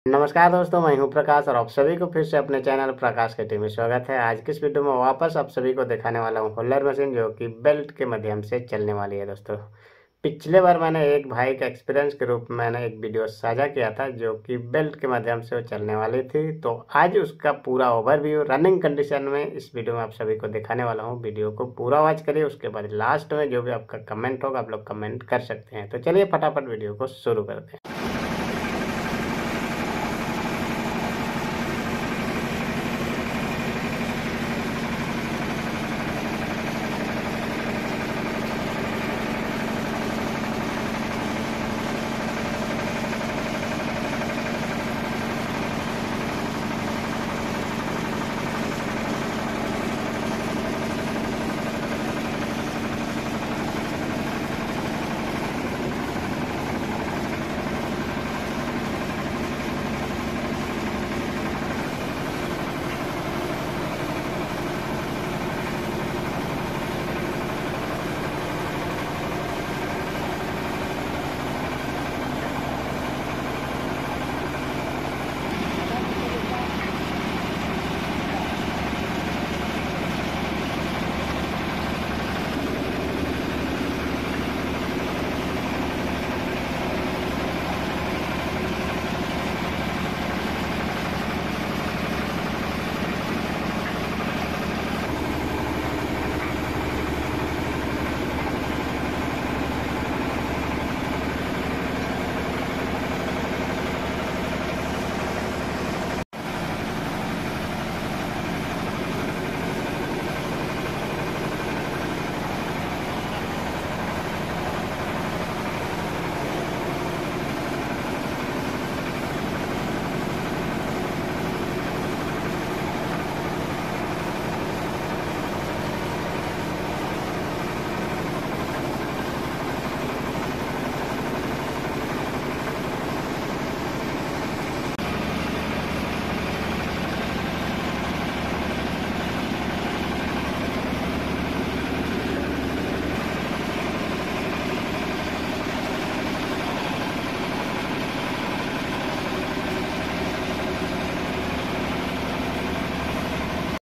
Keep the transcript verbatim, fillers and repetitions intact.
नमस्कार दोस्तों, मैं हूं प्रकाश और आप सभी को फिर से अपने चैनल प्रकाश के टीम में स्वागत है। आज की इस वीडियो में वापस आप सभी को दिखाने वाला हूं होल्डर मशीन, जो कि बेल्ट के माध्यम से चलने वाली है। दोस्तों, पिछले बार मैंने एक भाई के एक्सपीरियंस के रूप में मैंने एक वीडियो साझा किया था, जो कि बेल्ट के माध्यम से वो चलने वाली थी। तो आज उसका पूरा ओवरव्यू रनिंग कंडीशन में इस वीडियो में आप सभी को दिखाने वाला हूँ। वीडियो को पूरा वॉच करिए, उसके बाद लास्ट में जो भी आपका कमेंट होगा आप लोग कमेंट कर सकते हैं। तो चलिए फटाफट वीडियो को शुरू करते हैं।